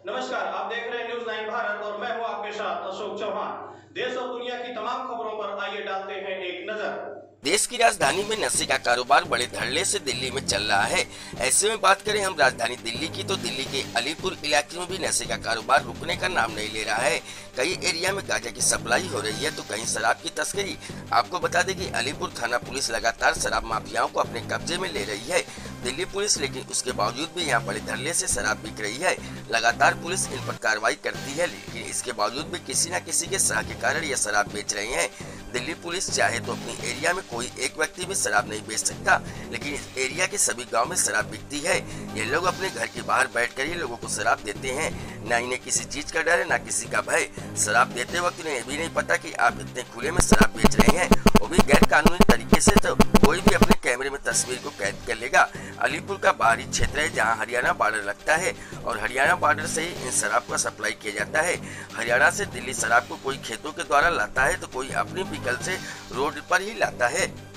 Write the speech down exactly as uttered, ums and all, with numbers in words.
नमस्कार, आप देख रहे हैं न्यूज नाइन भारत और मैं हूं आपके साथ अशोक चौहान। देश और दुनिया की तमाम खबरों पर आइए डालते हैं एक नजर। देश की राजधानी में नशे का कारोबार बड़े धड़ल्ले से दिल्ली में चल रहा है। ऐसे में बात करें हम राजधानी दिल्ली की, तो दिल्ली के अलीपुर इलाके में भी नशे का कारोबार रुकने का नाम नहीं ले रहा है। कई एरिया में गांजा की सप्लाई हो रही है तो कहीं शराब की तस्करी। आपको बता दें कि अलीपुर थाना पुलिस लगातार शराब माफियाओं को अपने कब्जे में ले रही है। दिल्ली पुलिस लेकिन उसके बावजूद भी यहाँ बड़े धड़ल्ले से शराब बिक रही है। लगातार पुलिस इन पर कार्रवाई करती है, लेकिन इसके बावजूद भी किसी न किसी के साह के कारण ये शराब बेच रहे हैं। दिल्ली पुलिस चाहे तो अपनी एरिया में कोई एक व्यक्ति भी शराब नहीं बेच सकता, लेकिन इस एरिया के सभी गांव में शराब बिकती है। ये लोग अपने घर के बाहर बैठकर ही लोगों को शराब देते हैं। न इन्हें किसी चीज का डर है, न किसी का भय। शराब देते वक्त इन्हें ये भी नहीं पता कि आप इतने खुले में शराब बेच रहे हैं, वो भी गैर कानूनी तरीके से। तो कोई भी अपने कैमरे में तस्वीर को कैद कर लेगा। अलीपुर का बाहरी क्षेत्र है जहाँ हरियाणा बॉर्डर लगता है और हरियाणा बॉर्डर से ही इन शराब का सप्लाई किया जाता है। हरियाणा से दिल्ली शराब को कोई खेतों के द्वारा लाता है तो कोई अपनी व्हीकल से रोड पर ही लाता है।